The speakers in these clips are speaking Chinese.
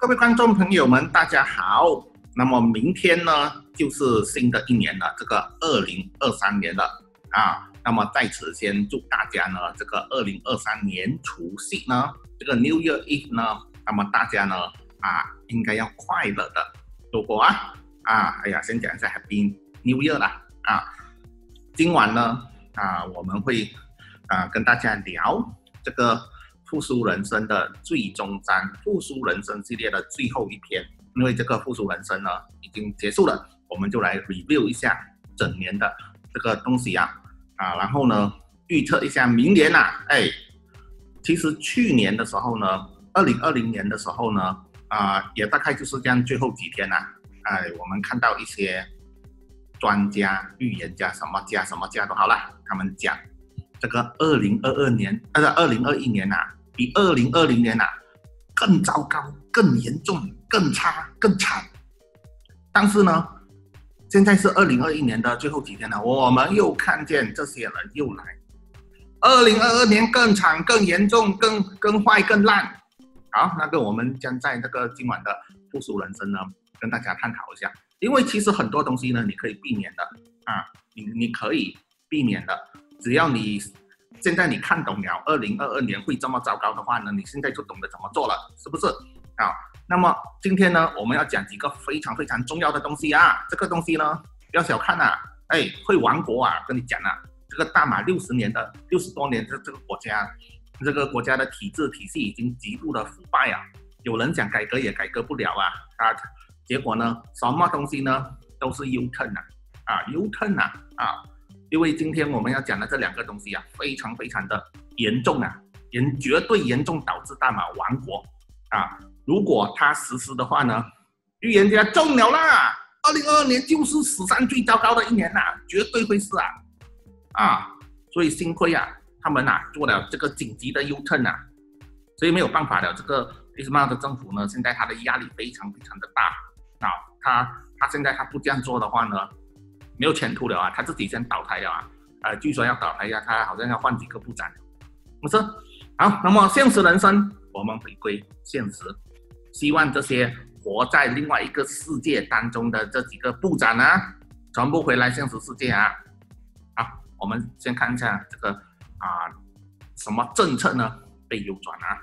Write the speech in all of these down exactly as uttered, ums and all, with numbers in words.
位观众朋友们，大家好。那么明天呢，就是新的一年了，这个二零二三年了啊。那么在此先祝大家呢，这个二零二三年除夕呢，这个 New Year Eve 呢，那么大家呢啊，应该要快乐的度过啊啊！哎呀，先讲一下 Happy New Year 啦啊。今晚呢啊，我们会啊跟大家聊这个复苏人生的最终章，复苏人生系列的最后一篇。因为这个复苏人生呢已经结束了，我们就来 review 一下整年的这个东西啊啊，然后呢预测一下明年啊，哎，其实去年的时候呢，二零二零年的时候呢啊，也大概就是这样最后几天啊，哎，我们看到一些专家、预言家、什么家、什么家都好了，他们讲这个二零二二年，呃，二零二一年啊，比二零二零年啊更糟糕、更严重、更差、更惨。但是呢，现在是二零二一年的最后几天了，我们又看见这些人又来。二零二二年更惨、更严重、更更坏、更烂。好，那个我们将在这个今晚的复苏人生呢，跟大家探讨一下。因为其实很多东西呢，你可以避免的啊，你你可以避免的，只要你现在你看懂了二零二二年会这么糟糕的话呢，你现在就懂得怎么做了，是不是啊？那么今天呢，我们要讲几个非常非常重要的东西啊。这个东西呢，不要小看啊，哎，会亡国啊！跟你讲啊，这个大马六十年的六十多年的这个国家，这个国家的体制体系已经极度的腐败啊，有人想改革也改革不了啊啊！结果呢，什么东西呢，都是 U-turn 啊啊 U-turn 啊啊！因为今天我们要讲的这两个东西啊，非常非常的严重啊，严绝对严重导致大马亡国啊！如果它实施的话呢，预言家中了啦，二零二二年就是史上最糟糕的一年呐、啊，绝对会是啊啊！所以幸亏啊，他们啊做了这个紧急的 U-turn 啊，所以没有办法了。这个伊斯马的政府呢，现在他的压力非常非常的大啊，他他现在他不这样做的话呢，没有前途了啊，他自己先倒台了啊，呃，据说要倒台呀，他好像要换几个部长，不是？好，那么现实人生，我们回归现实，希望这些活在另外一个世界当中的这几个部长啊，全部回来现实世界啊。好，我们先看一下这个啊，什么政策呢被扭转啊？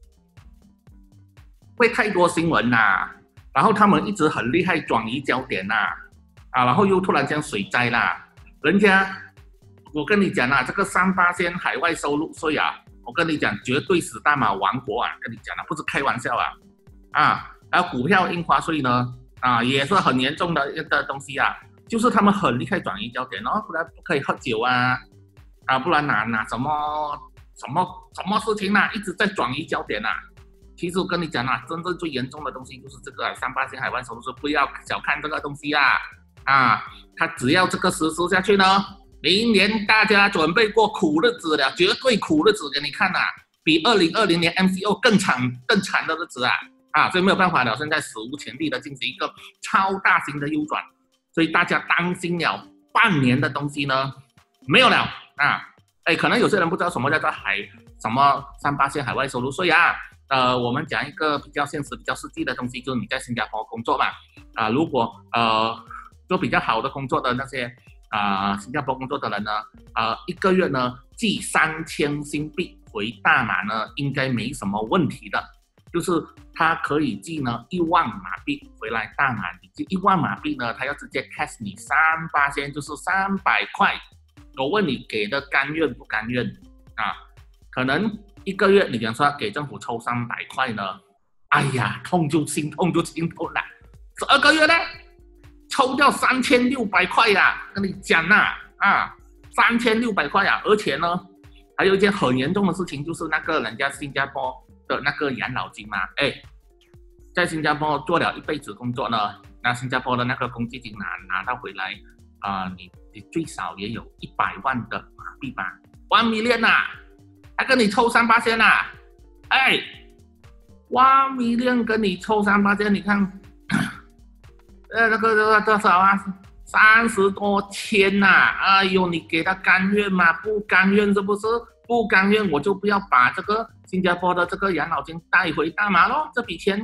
会太多新闻呐、啊，然后他们一直很厉害转移焦点呐、啊。啊，然后又突然间水灾啦，人家，我跟你讲啊，这个三八线海外收入税啊，我跟你讲，绝对使大马亡国啊，跟你讲啊，不是开玩笑啊，啊，还有股票印花税呢，啊，也是很严重的的东西啊，就是他们很厉害转移焦点哦，不然不可以喝酒啊，啊，不然哪哪什么什么什么事情啊，一直在转移焦点啊。其实我跟你讲啊，真正最严重的东西就是这个三八线海外收入税，不要小看这个东西啊。啊，他只要这个实施下去呢，明年大家准备过苦日子了，绝对苦日子给你看呐、啊，比二零二零年 M C O 更惨更惨的日子啊！啊，所以没有办法了，现在史无前例的进行一个超大型的 U 转，所以大家担心了半年的东西呢没有了啊！哎，可能有些人不知道什么叫做海什么三八线海外收入税啊。呃，我们讲一个比较现实、比较实际的东西，就是你在新加坡工作嘛，啊，如果呃。做比较好的工作的那些啊、呃，新加坡工作的人呢，呃，一个月呢寄三千新币回大马呢，应该没什么问题的。就是他可以寄呢一万马币回来大马，你寄一万马币呢，他要直接 cash 你三八千，就是三百块。我问你给的甘愿不甘愿啊？可能一个月你讲说给政府抽三百块呢，哎呀，痛就心痛就心痛了。十二个月呢？抽掉三千六百块呀，跟你讲呐，啊，三千六百块呀，而且呢，还有一件很严重的事情，就是那个人家新加坡的那个养老金嘛，哎，在新加坡做了一辈子工作呢，那新加坡的那个公积金拿拿到回来，啊、呃，你你最少也有一百万的马币吧 ，one million 呐，还跟你抽三八千呐，哎 ，one million 跟你抽三八千，你看。呃，那个那个多少啊？三十多千呐、啊！哎呦，你给他甘愿吗？不甘愿是不是？不甘愿我就不要把这个新加坡的这个养老金带回大马咯。这笔钱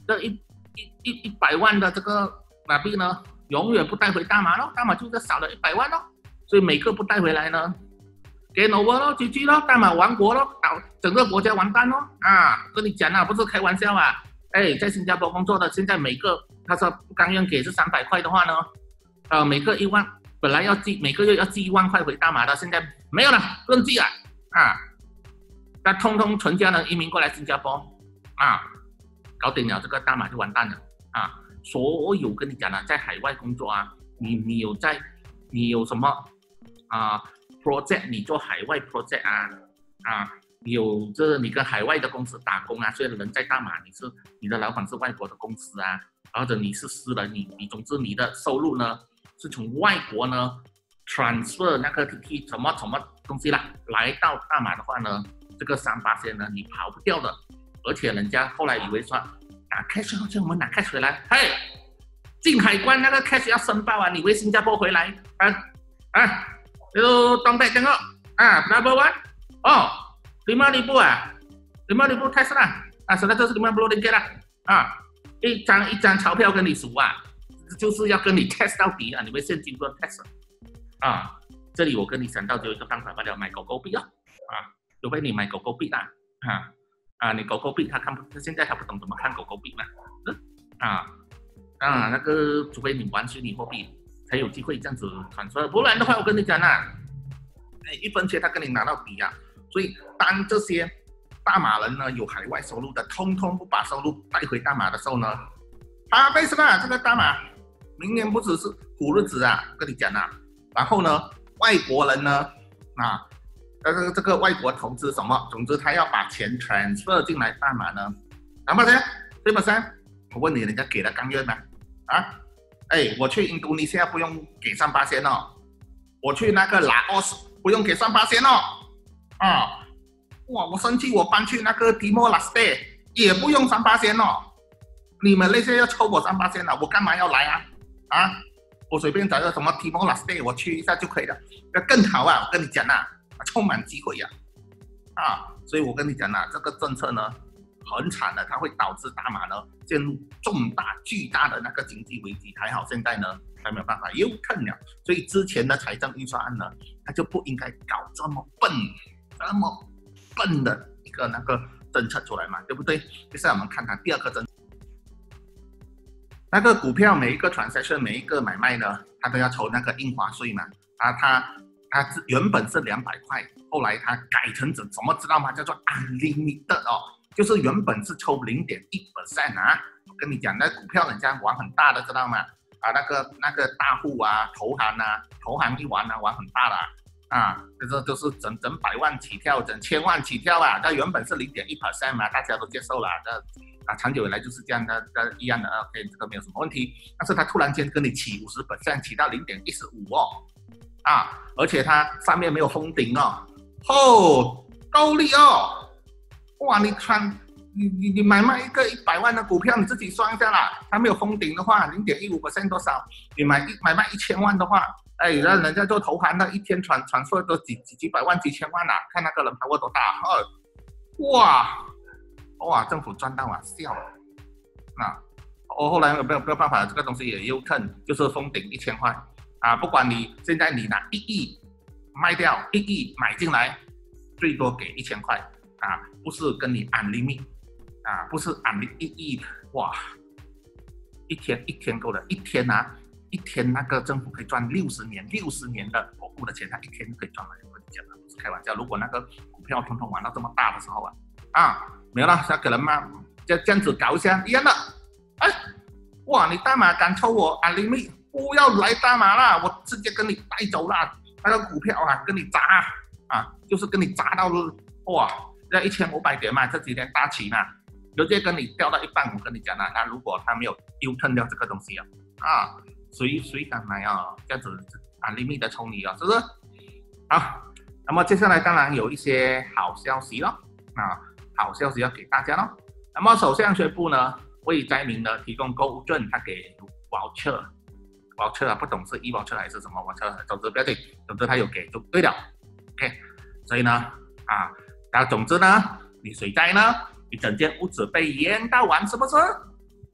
这一一一一百万的这个马币呢，永远不带回大马咯，大马就是少了一百万咯，所以每个不带回来呢 ，game over 咯 ，G G 咯，大马亡国咯，倒整个国家完蛋咯，啊，跟你讲啊，不是开玩笑啊，哎，在新加坡工作的，现在每个他说甘愿给是三百块的话呢，呃，每个一万，本来要寄每个月要寄一万块回大马的，现在没有了，不用寄了，啊，那通通全家人移民过来新加坡，啊，搞定了，这个大马就完蛋了，啊，所有跟你讲了，在海外工作啊，你你有在，你有什么啊 project， 你做海外 project 啊，啊。有这你跟海外的公司打工啊，虽然人在大马，你是你的老板是外国的公司啊，或者你是私人，你你总之你的收入呢是从外国呢 transfer 那个 T T 什么什么东西啦，来到大马的话呢，这个三八线呢你跑不掉的，而且人家后来以为说啊 cash 好像我们拿 cash 回来，嘿，进海关那个 cash 要申报啊，你回新加坡回来啊啊，就东北这个啊 number one 哦。lima ribu啊 ，lima ribu tax 啦，啊，现在就是lima puluh ringgit啦，啊，一张一张钞票跟你数啊，就是要跟你 tax 到底啊，你们现金不 tax 啊，这里我跟你想到就一个办法，罢了，买狗狗币哦，啊，除非你买狗狗币啦，啊啊，你狗狗币他看不，他现在还不懂怎么看狗狗币嘛，啊啊，那个除非你玩虚拟货币才有机会这样子传出，不然的话我跟你讲啊，一分钱他跟你拿到底啊。所以，当这些大马人呢有海外收入的，通通不把收入带回大马的时候呢，他为什么这个大马明年不只是苦日子啊？跟你讲啊，然后呢，外国人呢啊，这个这个外国投资什么，总之他要把钱 transfer 进来大马呢，那么呢，对不对？我问你，人家给了甘愿吗？啊，哎，我去印度尼西亚不用给三八仙哦，我去那个拉奥斯不用给三八仙哦。啊，哇！我生气，我搬去那个提莫拉斯蒂也不用三八仙哦。你们那些要抽我三八仙了，我干嘛要来啊？啊，我随便找个什么提莫拉斯蒂，我去一下就可以了，那更好啊！我跟你讲啊，充满机会呀、啊，啊，所以我跟你讲啊，这个政策呢很惨的，它会导致大马呢陷入重大巨大的那个经济危机。还好现在呢还没有办法又吞了，所以之前的财政预算案呢，它就不应该搞这么笨。这么笨的一个那个政策出来嘛，对不对？接下来我们看看第二个政策，那个股票每一个 transaction 每一个买卖呢，它都要抽那个印花税嘛。啊，它它原本是两百块，后来它改成怎怎么知道吗？叫做 unlimited 哦，就是原本是抽零点一 percent 啊。我跟你讲，那股票人家玩很大的，知道吗？啊，那个那个大户啊，投行啊，投行一玩啊，玩很大的、啊。啊，这就是整整百万起跳，整千万起跳啊！它原本是零点一 percent 嘛，大家都接受了。这啊，长久以来就是这样的，这一样的 ，OK， 这个没有什么问题。但是它突然间跟你起五十 percent， 起到零点一十五哦，啊，而且它上面没有封顶哦，哦，够力哦！哇，你看，你你你买卖一个一百万的股票，你自己算一下啦，它没有封顶的话，零点一五 percent 多少？你买一买卖一千万的话。哎，让人家做投行的，一天传传出都几几几百万、几千万啊！看那个人把握多大，哦，哇哇，政府赚到啊，笑了。那我、哦、后来没有没有办法，这个东西也又坑，就是封顶一千块啊！不管你现在你拿一亿卖掉，一亿买进来，最多给一千块啊，不是跟你按利密啊，不是按利一亿，哇，一天一天够了，一天啊！一天那个政府可以赚六十年，六十年的国库的钱，他一天就可以赚了。我跟你讲了，不是开玩笑。如果那个股票通通玩到这么大的时候啊，啊，没有了，他可能嘛，这这样子搞一下一样的。哎，哇，你大马敢抽我啊？利密不要来大马啦，我直接跟你带走啦。那个股票啊，跟你砸啊，就是跟你砸到哇，要一千五百点嘛，这几天大起嘛，直接跟你掉到一半。我跟你讲了，他如果他没有 U turn 掉这个东西啊，啊。谁谁敢买啊？这样子按利密的抽你啊，是不是？好，那么接下来当然有一些好消息了啊，好消息要给大家了。那么首相宣布呢，为灾民呢提供购物券，他给 voucher voucher 啊，不懂是 e voucher 还是什么 voucher， 总之不要紧，总之他有给就对了。OK， 所以呢啊，那总之呢，你水灾呢，你整间屋子被淹到完是不是？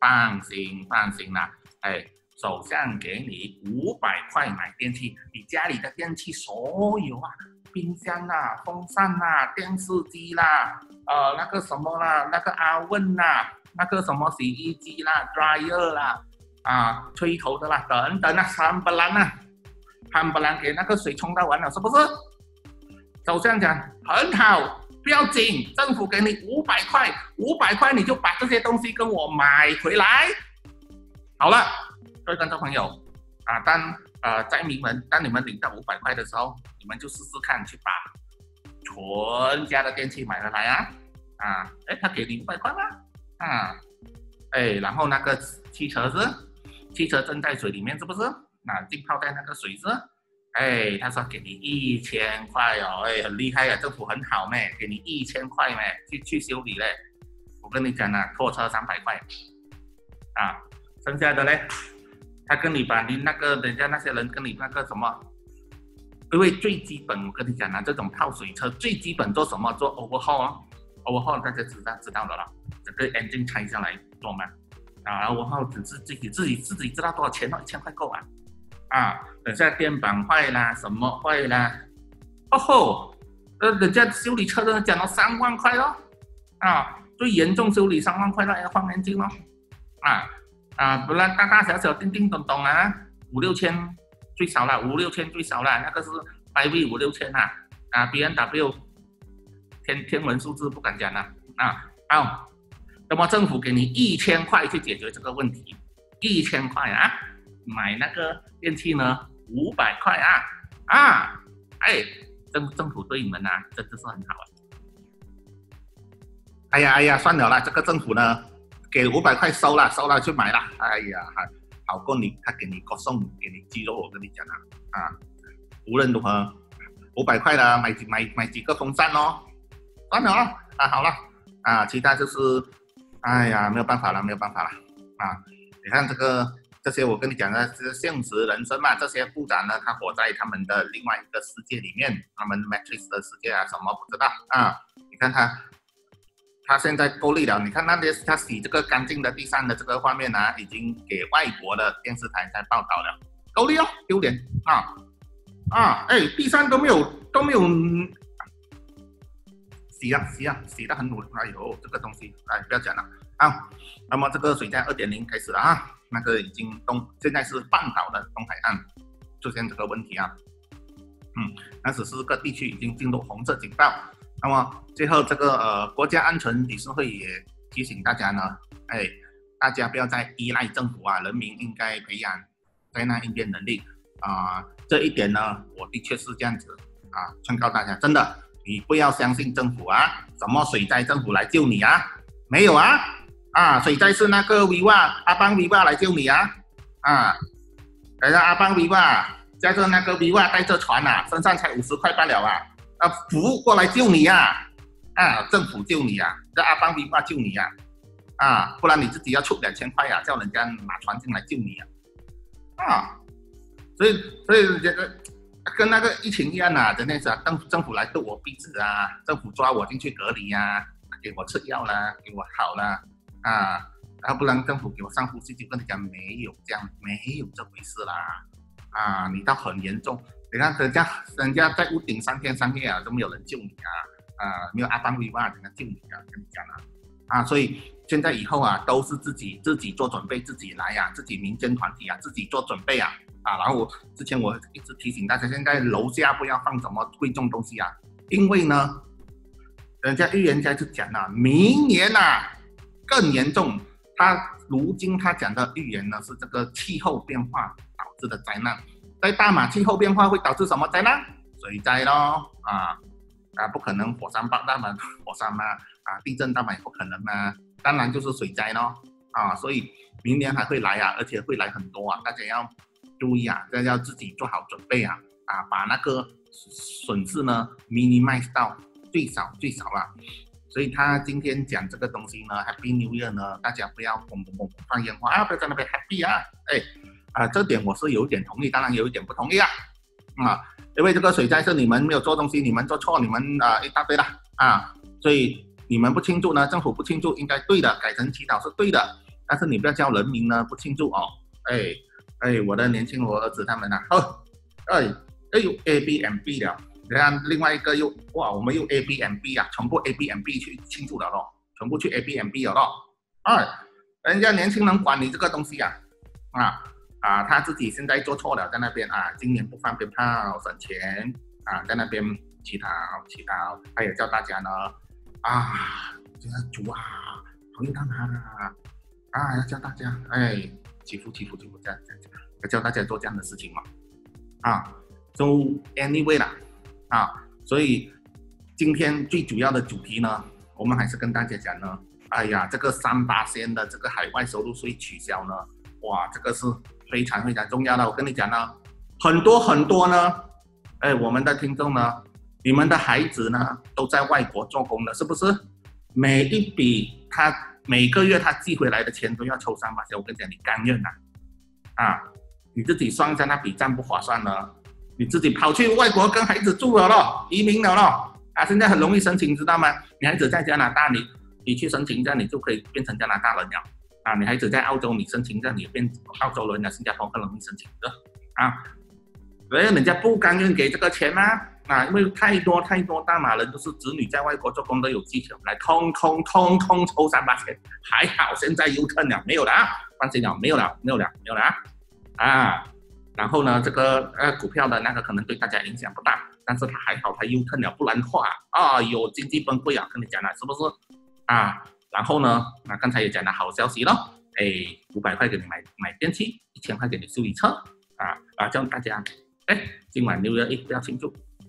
放心放心啦，哎，首相给你五百块买电器，你家里的电器所有啊，冰箱啦、风扇啦、电视机啦，呃，那个什么啦，那个oven啦，那个什么洗衣机啦、dryer 啦，啊，吹头的啦，等等啊，三不然啊，三不然给那个水冲到完了，是不是？首相讲很好。不要紧，政府给你五百块，五百块你就把这些东西跟我买回来。好了，各位观众朋友啊，当呃在你们当你们领到五百块的时候，你们就试试看去把全家的电器买回来啊啊！哎，他给你五百块吗？啊，哎，然后那个汽车是汽车正在水里面，是不是？那浸泡在那个水是？哎，他说给你一千块哦，哎，很厉害啊，政府很好咩，给你一千块咩，去去修理嘞。我跟你讲啊，拖车三百块，啊，剩下的嘞，他跟你把你那个人家那些人跟你那个什么，因为最基本我跟你讲啊，这种泡水车最基本做什么？做 overhaul 哦 ，overhaul 大家知道知道的了，整个 engine 拆下来做嘛，啊 ，overhaul 只是自己自己自己知道多少钱哦，一千块够啊。啊，等下电板坏啦，什么坏啦？哦吼，呃，人家修理车的讲到三万块咯，啊，最严重修理三万块了，要换眼镜咯，啊啊，不然大大小小叮叮咚咚啊，五六千最少了，五六千最少了，那个是 I V 五六千啊，啊 B M W 天天文数字不敢讲了，啊，好，那么政府给你一千块去解决这个问题，一千块啊。买那个电器呢，五百块啊啊！哎，政政府对你们呐、啊，真的是很好啊。哎呀哎呀，算了啦，这个政府呢，给五百块收了，收了去买了。哎呀，好过你，他给你歌颂，给你鸡肉，我跟你讲啊啊！无论如何，五百块的买几买买几个风扇哦，算了啊啊，好了啊，其他就是，哎呀，没有办法了，没有办法了啊！你看这个。这些我跟你讲的是现实人生嘛，这些部长呢，他活在他们的另外一个世界里面，他们 Matrix 的世界啊，什么不知道啊？你看他，他现在够力了。你看那些他洗这个干净的地上的这个画面啊，已经给外国的电视台在报道了，够力哦，丢脸啊啊！哎，地上都没有都没有洗啊洗啊洗得很努力，哎呦，这个东西哎不要讲了啊。那么这个水灾 二点零 开始了啊。那个已经东，现在是半岛的东海岸出现这个问题啊，嗯，那十四个地区已经进入红色警报。那么最后这个呃国家安全理事会也提醒大家呢，哎，大家不要再依赖政府啊，人民应该培养灾难应变能力啊、呃。这一点呢，我的确是这样子啊，劝告大家，真的，你不要相信政府啊，什么水灾政府来救你啊，没有啊。啊，水灾是那个 Viva 阿邦 Viva 来救你啊！啊，等下阿邦 Viva 驾着那个 Viva 带着船啊，身上才五十块罢了啊！啊，扶过来救你啊！啊，政府救你啊，这阿邦 Viva 救你啊！啊，不然你自己要出两千块啊，叫人家拿船进来救你啊！啊，所以所以这个跟那个疫情一样啊，真的是啊，政政府来逗我鼻子啊，政府抓我进去隔离啊，给我吃药啦，给我好啦。啊，然后不然政府给我上呼吸机，跟你讲没有这样，没有这回事啦。啊，你到很严重，你看人家人家在屋顶三天三夜啊，都没有人救你啊，啊，没有阿邦 Viva 人家救你啊，跟你讲啊，啊，所以现在以后啊，都是自己自己做准备，自己来啊，自己民间团体啊，自己做准备啊，啊，然后我之前我一直提醒大家，现在楼下不要放什么贵重东西啊，因为呢，人家预言家就讲了，明年啊。更严重，他如今他讲的预言呢是这个气候变化导致的灾难。在大马，气候变化会导致什么灾难？水灾咯，啊啊，不可能火山爆大马火山嘛，啊，地震大马也不可能嘛，当然就是水灾咯，啊，所以明年还会来啊，而且会来很多啊，大家要注意啊，大家要自己做好准备啊，啊，把那个损失呢 minimize 到最少最少啦。所以他今天讲这个东西呢 ，Happy New Year 呢，大家不要嘣嘣嘣放烟花啊，不要在那边 Happy 啊，哎，啊，这点我是有一点同意，当然有一点不同意啊，啊，因为这个水灾是你们没有做东西，你们做错，你们啊一大堆了啊，所以你们不庆祝呢，政府不庆祝应该对的，改成祈祷是对的， 但是你不要叫人民呢不庆祝哦。哎哎，我的年轻我儿子他们啊，哦，哎哎呦 A B M B 了，然后另外一个又哇，我们又 A B M B 啊，全部 A B M B 去庆祝了咯，全部去 A B M B 了咯。哎，人家年轻人管你这个东西啊，啊啊，他自己现在做错了，在那边啊，今年不放鞭炮省钱啊，在那边乞讨乞讨，他也叫大家呢啊，这个主啊，朋友他们啊，啊，要叫大家哎。欺负欺负欺负这样这样这样，要教大家做这样的事情嘛，啊， ，so anyway 啦，啊，所以今天最主要的主题呢，我们还是跟大家讲呢，哎呀，这个三八线的这个海外收入税取消呢，哇，这个是非常非常重要的。我跟你讲呢，很多很多呢，哎，我们的听众呢，你们的孩子呢都在外国做工的，是不是？每一笔他。每个月他寄回来的钱都要抽三八线，我跟你讲，你甘愿呐、啊？啊，你自己算一下那笔账不划算呢？你自己跑去外国跟孩子住了咯，移民了咯，啊，现在很容易申请，知道吗？你孩子在加拿大，你你去申请这样，你就可以变成加拿大人了。啊，你孩子在澳洲，你申请这样，你变澳洲人了，新加坡更容易申请的啊。所以人家不甘愿给这个钱啊。啊，因为太多太多大马人都是子女在外国做工都有技巧，来通通通通抽三八千，还好现在 U turn 了，没有了啊，放心了，没有了，没有了，没有了啊，啊，然后呢，这个呃股票的那个可能对大家影响不大，但是他还好他 U turn 了，不然的话啊，有经济崩溃啊，跟你讲了是不是啊？然后呢，那刚才也讲了好消息咯，哎，五百块给你买买电器，一千块给你修理车，啊啊，叫大家，哎，今晚六月一不要庆祝。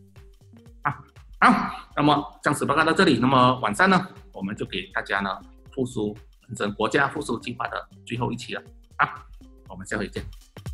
好，那么暂时报告到这里。那么晚上呢，我们就给大家呢复苏人生国家复苏计划的最后一期了啊，我们下回见。